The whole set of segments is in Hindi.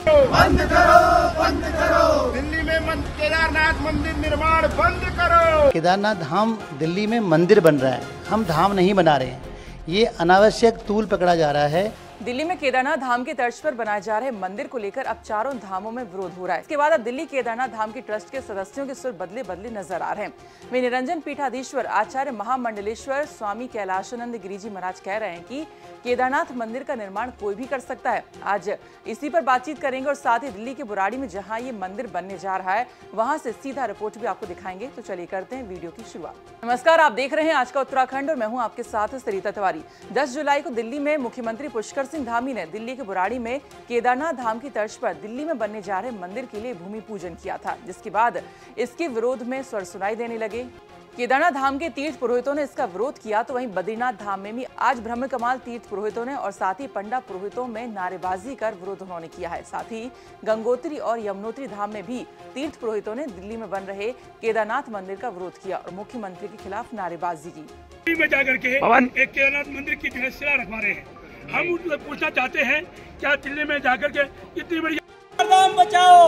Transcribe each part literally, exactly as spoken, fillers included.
बंद करो, बंद करो। दिल्ली में केदारनाथ मंदिर निर्माण बंद करो। केदारनाथ धाम दिल्ली में मंदिर बन रहा है, हम धाम नहीं बना रहे हैं। ये अनावश्यक तूल पकड़ा जा रहा है। दिल्ली में केदारनाथ धाम के तर्ज पर बनाए जा रहे मंदिर को लेकर अब चारों धामों में विरोध हो रहा है। इसके बाद अब दिल्ली केदारनाथ धाम के ट्रस्ट के सदस्यों के सुर बदले बदले नजर आ रहे हैं। वे निरंजन पीठाधीश्वर आचार्य महामंडलेश्वर स्वामी कैलाशानंद गिरिजी महाराज कह रहे हैं कि केदारनाथ मंदिर का निर्माण कोई भी कर सकता है। आज इसी पर बातचीत करेंगे और साथ ही दिल्ली के बुराड़ी में जहाँ ये मंदिर बनने जा रहा है वहाँ से सीधा रिपोर्ट भी आपको दिखाएंगे। तो चलिए करते हैं वीडियो की शुरुआत। नमस्कार, आप देख रहे हैं आज का उत्तराखंड और मैं हूँ आपके साथ सरिता तिवारी। दस जुलाई को दिल्ली में मुख्यमंत्री पुष्कर सिंह धामी ने दिल्ली के बुराड़ी में केदारनाथ धाम की तर्ज पर दिल्ली में बनने जा रहे मंदिर के लिए भूमि पूजन किया था, जिसके बाद इसके विरोध में स्वर सुनाई देने लगे। केदारनाथ धाम के तीर्थ पुरोहितों ने इसका विरोध किया तो वहीं बद्रीनाथ धाम में भी आज ब्रह्म कमाल तीर्थ पुरोहितों ने और साथ ही पंडा पुरोहितों में नारेबाजी कर विरोध उन्होंने किया है। साथ ही गंगोत्री और यमुनोत्री धाम में भी तीर्थ पुरोहितों ने दिल्ली में बन रहे केदारनाथ मंदिर का विरोध किया और मुख्यमंत्री के खिलाफ नारेबाजी की। दिल्ली में जाकर के एक केदारनाथ मंदिर की शिला रखवा रहे हैं। हम उनसे पूछना चाहते हैं क्या दिल्ली में जाकर के इतनी बड़ी धाम बचाओ,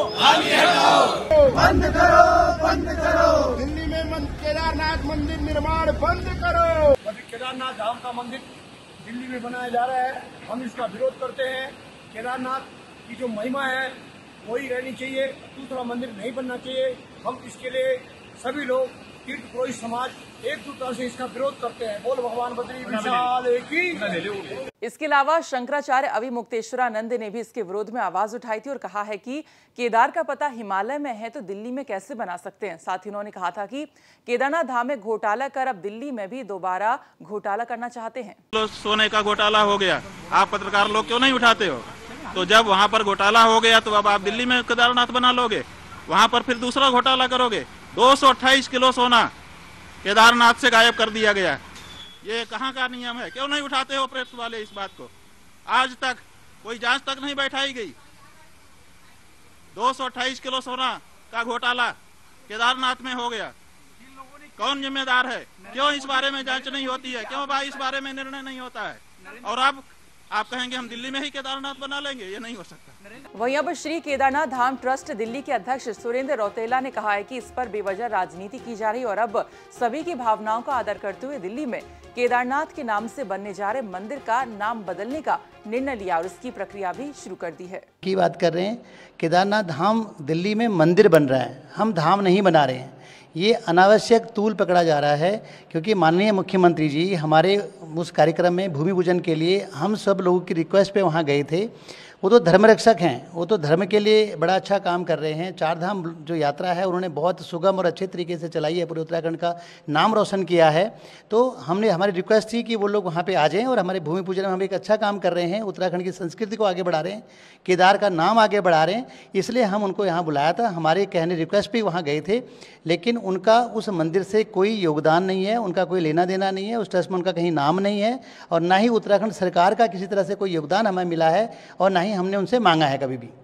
बंद करो, बंद करो। दिल्ली में केदारनाथ मंदिर निर्माण बंद करो। केदारनाथ धाम का मंदिर दिल्ली में बनाया जा रहा है, हम इसका विरोध करते हैं। केदारनाथ की जो महिमा है वही रहनी चाहिए, दूसरा मंदिर नहीं बनना चाहिए। हम इसके लिए सभी लोग तीर्थ पुरोहित समाज एकजुटता से इसका विरोध करते हैं। बोल भगवान बद्री विशाल की। इसके अलावा शंकराचार्य अविमुक्तेश्वरानंद ने भी इसके विरोध में आवाज उठाई थी और कहा है कि केदार का पता हिमालय में है तो दिल्ली में कैसे बना सकते हैं। साथ ही उन्होंने कहा था कि केदारनाथ धाम में घोटाला कर अब दिल्ली में भी दोबारा घोटाला करना चाहते हैं। सोने का घोटाला हो गया, आप पत्रकार लोग क्यों नहीं उठाते हो? तो जब वहाँ पर घोटाला हो गया तो अब आप दिल्ली में केदारनाथ बना लोगे, वहाँ पर फिर दूसरा घोटाला करोगे। दो सौ अट्ठाईस किलो सोना केदारनाथ से गायब कर दिया गया। ये कहाँ का नियम है? क्यों नहीं उठाते हो प्रेस वाले इस बात को? आज तक कोई जांच तक नहीं बैठाई गई। दो सौ अट्ठाईस किलो सोना का घोटाला केदारनाथ में हो गया। कौन जिम्मेदार है? क्यों इस बारे में जांच नहीं होती है? क्यों भाई इस बारे में निर्णय नहीं होता है? और अब आप कहेंगे हम दिल्ली में ही केदारनाथ बना लेंगे, ये नहीं हो सकता। वहीं अब श्री केदारनाथ धाम ट्रस्ट दिल्ली के अध्यक्ष सुरेंद्र रौतेला ने कहा है कि इस पर बेवजह राजनीति की जा रही और अब सभी की भावनाओं का आदर करते हुए दिल्ली में केदारनाथ के नाम से बनने जा रहे मंदिर का नाम बदलने का निर्णय लिया और इसकी प्रक्रिया भी शुरू कर दी है। की बात कर रहे हैं, केदारनाथ धाम दिल्ली में मंदिर बन रहा है, हम धाम नहीं बना रहे हैं। ये अनावश्यक तूल पकड़ा जा रहा है क्योंकि माननीय मुख्यमंत्री जी हमारे उस कार्यक्रम में भूमि पूजन के लिए हम सब लोगों की रिक्वेस्ट पे वहाँ गए थे। वो तो धर्म रक्षक हैं, वो तो धर्म के लिए बड़ा अच्छा काम कर रहे हैं। चार धाम जो यात्रा है उन्होंने बहुत सुगम और अच्छे तरीके से चलाई है, पूरे उत्तराखंड का नाम रोशन किया है। तो हमने हमारी रिक्वेस्ट थी कि वो लोग वहाँ पे आ जाएं और हमारे भूमि पूजन में हम एक अच्छा काम कर रहे हैं, उत्तराखंड की संस्कृति को आगे बढ़ा रहे हैं, केदार का नाम आगे बढ़ा रहे हैं, इसलिए हम उनको यहाँ बुलाया था। हमारे कहने रिक्वेस्ट पे वहाँ गए थे, लेकिन उनका उस मंदिर से कोई योगदान नहीं है, उनका कोई लेना देना नहीं है, उस ट्रस्ट में उनका कहीं नाम नहीं है और ना ही उत्तराखंड सरकार का किसी तरह से कोई योगदान हमें मिला है और ना ही हमने उनसे मांगा है कभी भी।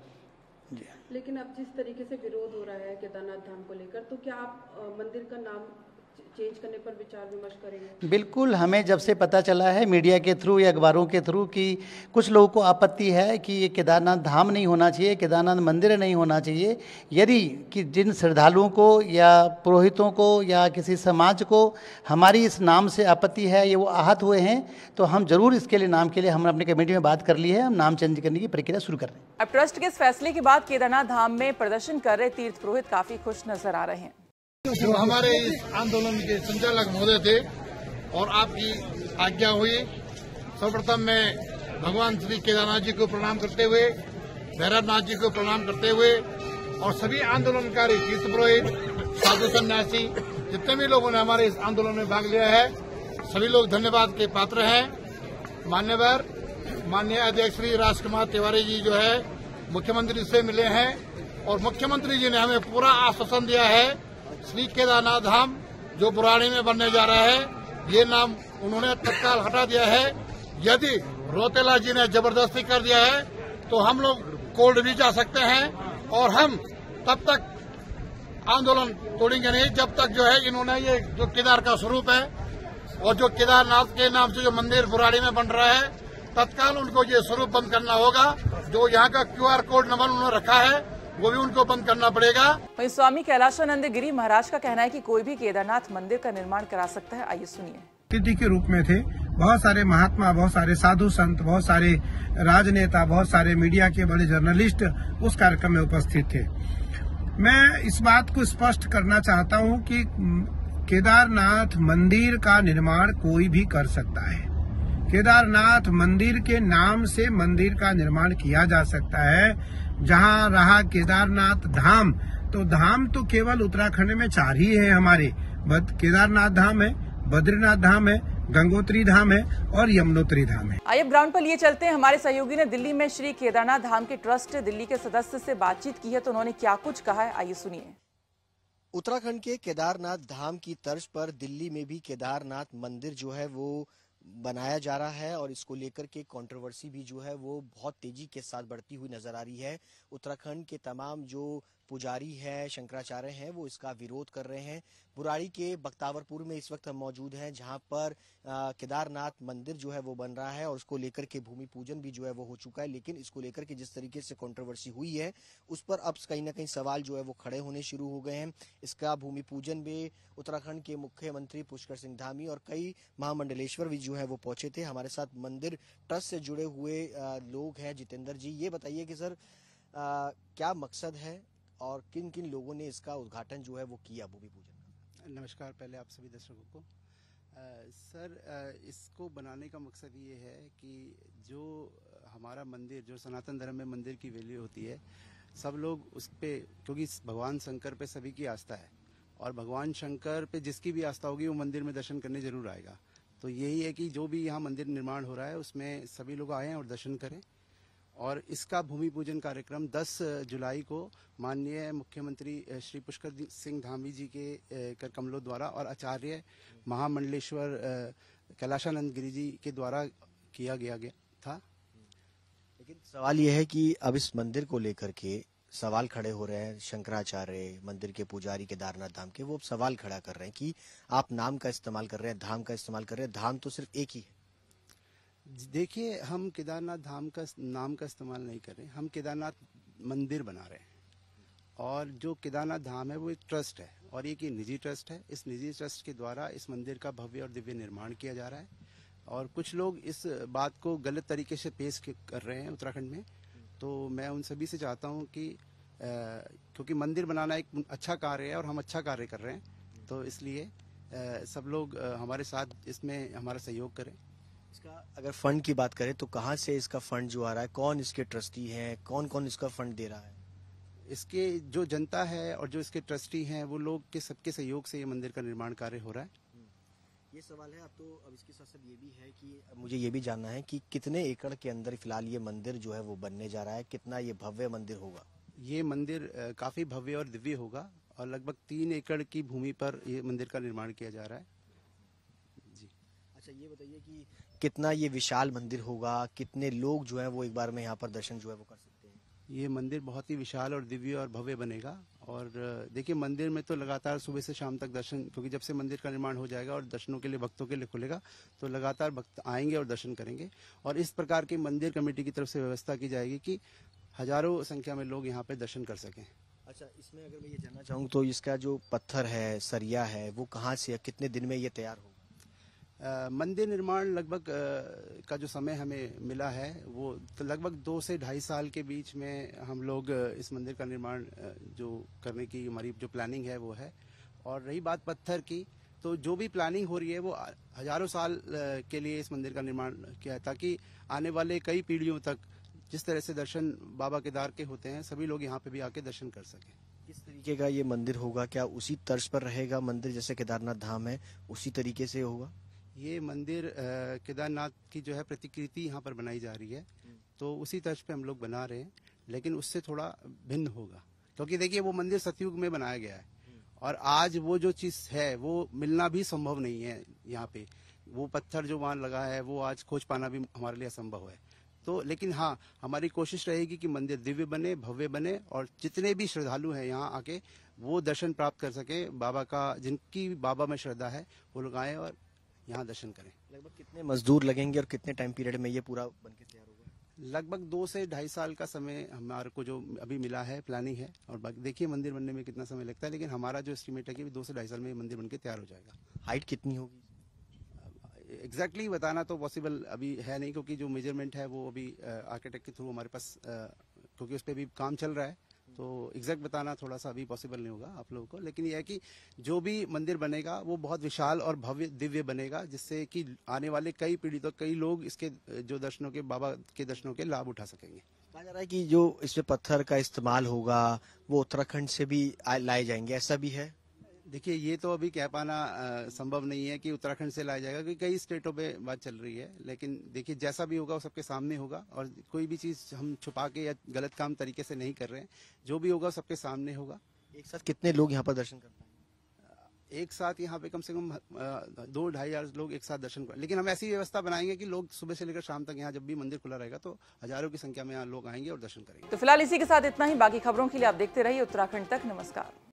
लेकिन अब जिस तरीके से विरोध हो रहा है केदारनाथ धाम को लेकर, तो क्या आप मंदिर का नाम चेंज करने पर विचार विमर्श करेंगे? बिल्कुल, हमें जब से पता चला है मीडिया के थ्रू या अखबारों के थ्रू कि कुछ लोगों को आपत्ति है कि ये केदारनाथ धाम नहीं होना चाहिए, केदारनाथ मंदिर नहीं होना चाहिए, यदि कि जिन श्रद्धालुओं को या पुरोहितों को या किसी समाज को हमारी इस नाम से आपत्ति है, ये वो आहत हुए हैं, तो हम जरूर इसके लिए नाम के लिए हमने अपनी कमेटी में बात कर ली है, हम नाम चेंज करने की प्रक्रिया शुरू कर रहे हैं। अब ट्रस्ट के इस फैसले के बाद केदारनाथ धाम में प्रदर्शन कर रहे तीर्थ पुरोहित काफी खुश नजर आ रहे हैं। जो हमारे इस आंदोलन के संचालक महोदय थे और आपकी आज्ञा हुई, सर्वप्रथम मैं भगवान श्री केदारनाथ जी को प्रणाम करते हुए, भैरवनाथ जी को प्रणाम करते हुए और सभी आंदोलनकारी तीर्थ पुरोहित, साधु सन्यासी, जितने भी लोगों ने हमारे इस आंदोलन में भाग लिया है, सभी लोग धन्यवाद के पात्र हैं। मान्यवर माननीय अध्यक्ष श्री राजकुमार तिवारी जी जो है मुख्यमंत्री से मिले हैं और मुख्यमंत्री जी ने हमें पूरा आश्वासन दिया है श्री केदारनाथ धाम जो बुराड़ी में बनने जा रहा है, ये नाम उन्होंने तत्काल हटा दिया है। यदि रौतेला जी ने जबरदस्ती कर दिया है तो हम लोग कोर्ट भी जा सकते हैं और हम तब तक आंदोलन तोड़ेंगे नहीं जब तक जो है इन्होंने ये जो केदार का स्वरूप है और जो केदारनाथ के नाम से जो मंदिर बुराड़ी में बन रहा है, तत्काल उनको ये स्वरूप बंद करना होगा। जो यहाँ का क्यूआर कोड नंबर उन्होंने रखा है वो भी उनको बंद करना पड़ेगा। वहीं स्वामी कैलाशानंद गिरी महाराज का कहना है कि कोई भी केदारनाथ मंदिर का निर्माण करा सकता है। आइए सुनिए। अतिथि के रूप में थे बहुत सारे महात्मा, बहुत सारे साधु संत, बहुत सारे राजनेता, बहुत सारे मीडिया के बड़े जर्नलिस्ट उस कार्यक्रम में उपस्थित थे। मैं इस बात को स्पष्ट करना चाहता हूं कि केदारनाथ मंदिर का निर्माण कोई भी कर सकता है। केदारनाथ मंदिर के नाम से मंदिर का निर्माण किया जा सकता है। जहां रहा केदारनाथ धाम, तो धाम तो केवल उत्तराखंड में चार ही है हमारे। केदारनाथ धाम है, बद्रीनाथ धाम है, गंगोत्री धाम है और यमुनोत्री धाम है। आइए ग्राउंड पर लिए चलते हैं। हमारे सहयोगी ने दिल्ली में श्री केदारनाथ धाम के ट्रस्ट दिल्ली के सदस्य से बातचीत की है, तो उन्होंने क्या कुछ कहा है, आइए सुनिए। उत्तराखंड के केदारनाथ धाम की तर्ज पर दिल्ली में भी केदारनाथ मंदिर जो है वो बनाया जा रहा है और इसको लेकर के कंट्रोवर्सी भी जो है वो बहुत तेजी के साथ बढ़ती हुई नजर आ रही है। उत्तराखंड के तमाम जो पुजारी है, शंकराचार्य हैं, वो इसका विरोध कर रहे हैं। बुराड़ी के बख्तावरपुर में इस वक्त हम मौजूद हैं, जहां पर केदारनाथ मंदिर जो है वो बन रहा है और उसको लेकर के भूमि पूजन भी जो है वो हो चुका है। लेकिन इसको लेकर के जिस तरीके से कंट्रोवर्सी हुई है उस पर अब कहीं ना कहीं सवाल जो है वो खड़े होने शुरू हो गए हैं। इसका भूमि पूजन में उत्तराखंड के मुख्यमंत्री पुष्कर सिंह धामी और कई महामंडलेश्वर भी जो है वो पहुंचे थे। हमारे साथ मंदिर ट्रस्ट से जुड़े हुए लोग हैं। जितेंद्र जी, ये बताइए कि सर आ, क्या मकसद है और किन किन लोगों ने इसका उद्घाटन जो है वो किया भूमि पूजन? नमस्कार पहले आप सभी दर्शकों को। आ, सर आ, इसको बनाने का मकसद ये है कि जो हमारा मंदिर, जो सनातन धर्म में मंदिर की वैल्यू होती है, सब लोग उस पे, क्योंकि भगवान शंकर पे सभी की आस्था है और भगवान शंकर पे जिसकी भी आस्था होगी वो मंदिर में दर्शन करने जरूर आएगा। तो यही है कि जो भी यहाँ मंदिर निर्माण हो रहा है उसमें सभी लोग आएँ और दर्शन करें। और इसका भूमि पूजन कार्यक्रम दस जुलाई को माननीय मुख्यमंत्री श्री पुष्कर सिंह धामी जी के कर कमलों द्वारा और आचार्य महामंडलेश्वर कैलाशानंद गिरी जी के द्वारा किया गया गया था। लेकिन सवाल यह है कि अब इस मंदिर को लेकर के सवाल खड़े हो रहे हैं। शंकराचार्य, मंदिर के पुजारी केदारनाथ धाम के, वो सवाल खड़ा कर रहे हैं कि आप नाम का इस्तेमाल कर रहे हैं, धाम का इस्तेमाल कर रहे हैं। धाम तो सिर्फ एक ही है। देखिए, हम केदारनाथ धाम का नाम का इस्तेमाल नहीं कर रहे, हम केदारनाथ मंदिर बना रहे हैं। और जो केदारनाथ धाम है वो एक ट्रस्ट है और एक निजी ट्रस्ट है। इस निजी ट्रस्ट के द्वारा इस मंदिर का भव्य और दिव्य निर्माण किया जा रहा है और कुछ लोग इस बात को गलत तरीके से पेश कर रहे हैं उत्तराखंड में। तो मैं उन सभी से चाहता हूं कि आ, क्योंकि मंदिर बनाना एक अच्छा कार्य है और हम अच्छा कार्य कर रहे हैं, तो इसलिए आ, सब लोग आ, हमारे साथ इसमें हमारा सहयोग करें। इसका अगर फंड की बात करें तो कहाँ से इसका फंड जो आ रहा है, कौन इसके ट्रस्टी हैं, कौन कौन इसका फंड दे रहा है? इसके जो जनता है और जो इसके ट्रस्टी हैं वो लोग के सबके सहयोग से ये मंदिर का निर्माण कार्य हो रहा है। ये सवाल है। अब तो अब इसके साथ साथ ये भी है कि मुझे ये भी जानना है कि कितने एकड़ के अंदर फिलहाल ये मंदिर जो है वो बनने जा रहा है, कितना ये भव्य मंदिर होगा? ये मंदिर काफी भव्य और दिव्य होगा और लगभग तीन एकड़ की भूमि पर ये मंदिर का निर्माण किया जा रहा है। जी, अच्छा ये बताइए कि कितना ये विशाल मंदिर होगा, कितने लोग जो है वो एक बार में यहाँ पर दर्शन जो है वो कर सकते हैं? ये मंदिर बहुत ही विशाल और दिव्य और भव्य बनेगा। और देखिए, मंदिर में तो लगातार सुबह से शाम तक दर्शन, क्योंकि जब से मंदिर का निर्माण हो जाएगा और दर्शनों के लिए, भक्तों के लिए खुलेगा, तो लगातार भक्त आएंगे और दर्शन करेंगे। और इस प्रकार की मंदिर कमेटी की तरफ से व्यवस्था की जाएगी कि हजारों संख्या में लोग यहाँ पे दर्शन कर सकें। अच्छा, इसमें अगर मैं ये जानना चाहूँ तो इसका जो पत्थर है, सरिया है, वो कहाँ से, कितने दिन में ये तैयार होगा? Uh, मंदिर निर्माण लगभग uh, का जो समय हमें मिला है वो तो लगभग दो से ढाई साल के बीच में हम लोग uh, इस मंदिर का निर्माण uh, जो करने की हमारी जो प्लानिंग है वो है। और रही बात पत्थर की, तो जो भी प्लानिंग हो रही है वो हजारों साल uh, के लिए इस मंदिर का निर्माण किया है, ताकि आने वाले कई पीढ़ियों तक जिस तरह से दर्शन बाबा केदार के होते हैं सभी लोग यहाँ पे भी आके दर्शन कर सकें। किस तरीके का ये मंदिर होगा? क्या उसी तर्ज पर रहेगा मंदिर जैसे केदारनाथ धाम है, उसी तरीके से होगा? ये मंदिर केदारनाथ की जो है प्रतिकृति यहाँ पर बनाई जा रही है, तो उसी तर्ज पे हम लोग बना रहे हैं, लेकिन उससे थोड़ा भिन्न होगा। क्योंकि देखिए, वो मंदिर सतयुग में बनाया गया है और आज वो जो चीज है वो मिलना भी संभव नहीं है यहाँ पे। वो पत्थर जो वहाँ लगा है वो आज खोज पाना भी हमारे लिए असंभव है। तो लेकिन हाँ, हमारी कोशिश रहेगी कि मंदिर दिव्य बने, भव्य बने और जितने भी श्रद्धालु हैं यहाँ आके वो दर्शन प्राप्त कर सके बाबा का। जिनकी बाबा में श्रद्धा है वो लोग आए और यहाँ दर्शन करें। लगभग कितने मजदूर लगेंगे और कितने टाइम पीरियड में ये पूरा बनके तैयार होगा? लगभग दो से ढाई साल का समय हमारे को जो अभी मिला है, प्लानिंग है। और बाकी देखिए मंदिर बनने में कितना समय लगता है, लेकिन हमारा जो एस्टिमेट है कि दो से ढाई साल में मंदिर बनके तैयार हो जाएगा। हाइट कितनी होगी? एग्जैक्टली exactly बताना तो पॉसिबल अभी है नहीं, क्योंकि जो मेजरमेंट है वो अभी आर्किटेक्ट के थ्रू हमारे पास, क्योंकि उस पर भी काम चल रहा है, तो एग्जैक्ट बताना थोड़ा सा अभी पॉसिबल नहीं होगा आप लोगों को। लेकिन यह है कि जो भी मंदिर बनेगा वो बहुत विशाल और भव्य दिव्य बनेगा, जिससे कि आने वाले कई पीढ़ी तक कई लोग इसके जो दर्शनों के, बाबा के दर्शनों के लाभ उठा सकेंगे। कहा जा रहा है कि जो इसमें पत्थर का इस्तेमाल होगा वो उत्तराखंड से भी लाए जाएंगे, ऐसा भी है? देखिए ये तो अभी कह पाना संभव नहीं है कि उत्तराखंड से लाया जाएगा, क्योंकि कई स्टेटों पे बात चल रही है। लेकिन देखिए जैसा भी होगा वो सबके सामने होगा, और कोई भी चीज हम छुपा के या गलत काम तरीके से नहीं कर रहे हैं। जो भी होगा सबके सामने होगा। एक साथ कितने लोग यहाँ पर दर्शन कर पाएंगे? एक साथ यहाँ पे कम से कम दो ढाई हजार लोग एक साथ दर्शन कर, लेकिन हम ऐसी व्यवस्था बनाएंगे कि लोग सुबह से लेकर शाम तक यहाँ जब भी मंदिर खुला रहेगा तो हजारों की संख्या में यहाँ लोग आएंगे और दर्शन करेंगे। तो फिलहाल इसी के साथ इतना ही। बाकी खबरों के लिए आप देखते रहिए उत्तराखंड तक। नमस्कार।